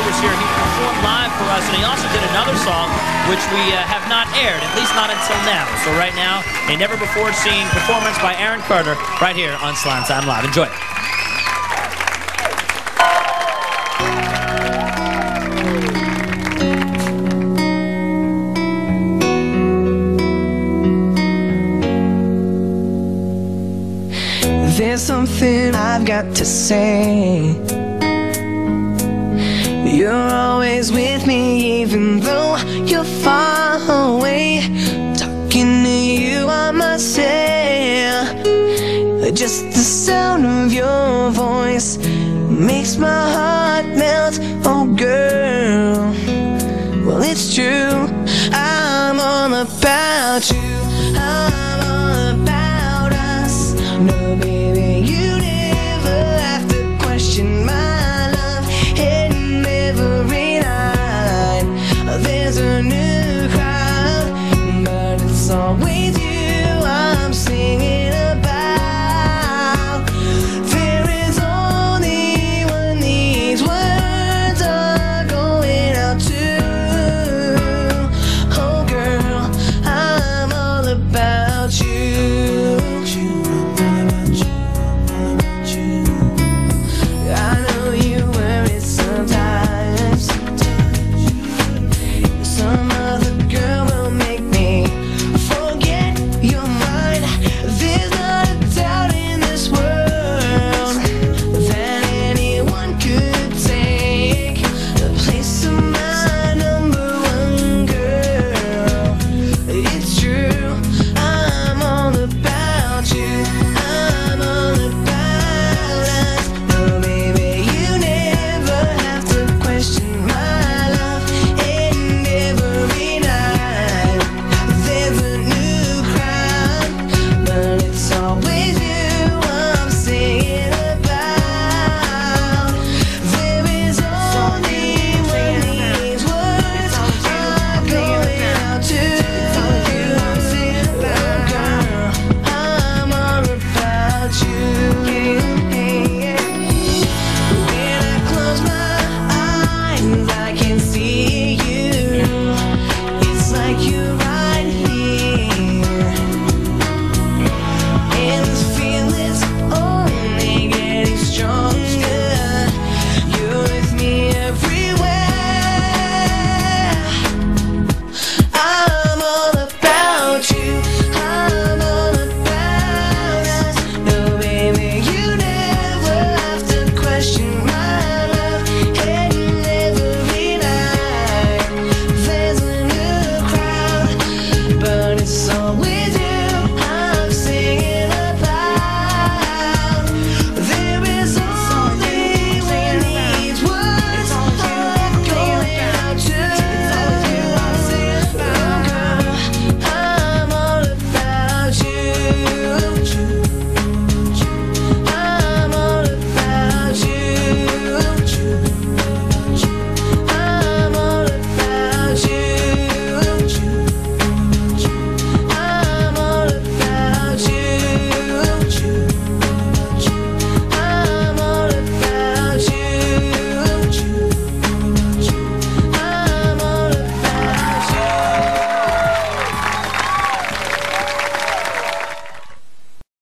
Carter was here, he performed live for us, and he also did another song which we have not aired, at least not until now. So right now, a never-before-seen performance by Aaron Carter right here on Slime Time Live. Enjoy it. There's something I've got to say. You're always with me even though you're far away. Talking to you I must say, just the sound of your voice makes my heart melt. Oh girl, well it's true, I'm all about you.